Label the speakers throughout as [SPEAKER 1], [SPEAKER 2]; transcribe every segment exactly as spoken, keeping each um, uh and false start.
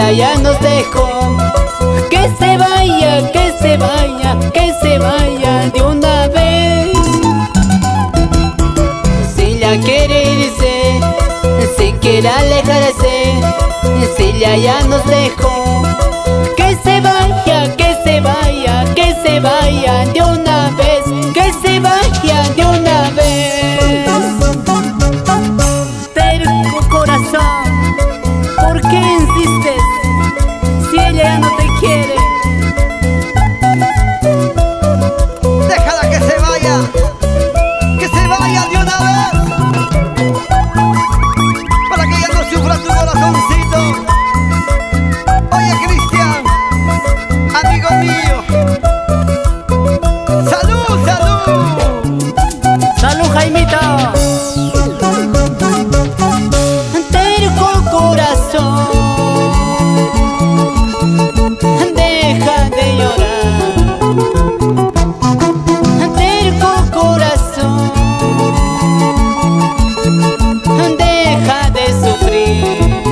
[SPEAKER 1] Cecilia ya nos dejó. Que se vaya, que se vaya, que se vaya de una vez. Cecilia quiere irse, si quiere alejarse. Cecilia ya nos dejó. Que se vaya, que se vaya, que se vaya de una vez. Que se vaya de una vez. Terco corazón, ¿por qué insistes si ella ya no te quiere?
[SPEAKER 2] Déjala que se vaya, que se vaya de una vez, para que ella no sufra tu corazoncito. Oye, Cristian, amigo mío, salud, salud.
[SPEAKER 1] ¡Salud, Jaimito! Terco corazón, deja de llorar. Terco corazón, deja de sufrir.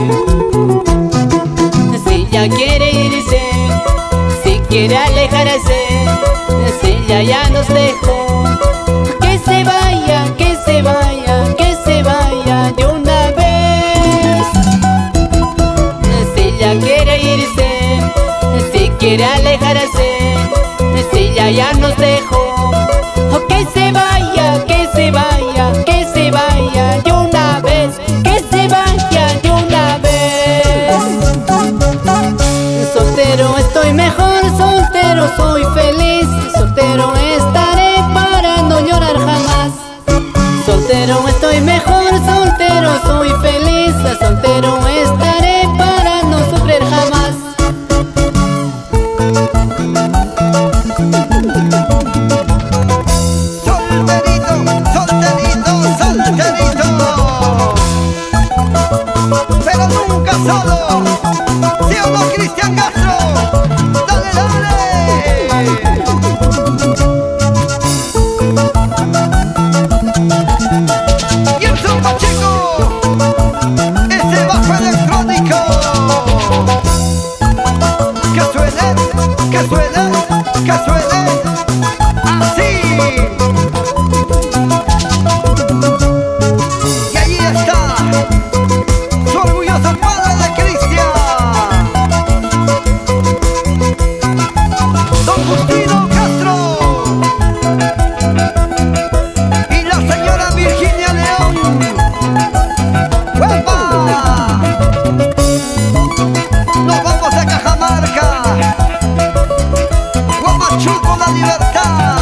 [SPEAKER 1] Si ya quiere irse, si quiere alejarse, si ella ya nos dejó. Que se vaya, que se vaya, que se vaya de una vez. Si ella quiere irse, si quiere alejarse, si ella ya nos dejó. Que se vaya, que se vaya, que se vaya de una vez. Que se vaya de una vez. Soltero estoy mejor, soltero soy feliz. Soltero estaré para no llorar jamás. Soltero estoy mejor, soltero soy feliz. Soltero estaré para no sufrir jamás.
[SPEAKER 2] Solterito, solterito, solterito, pero nunca solo. ¿Sí o no, Cristian Castro? ¡Dale, dale! Y el son Pacheco, ese bajo electrónico. Que suene, que suene, que suene así. Y allí está su orgulloso padre de Cristian, Don Justino Castro, y la señora Virginia León. ¡Huepa! Nos vamos a Cajamarca, Huamachuco, la libertad.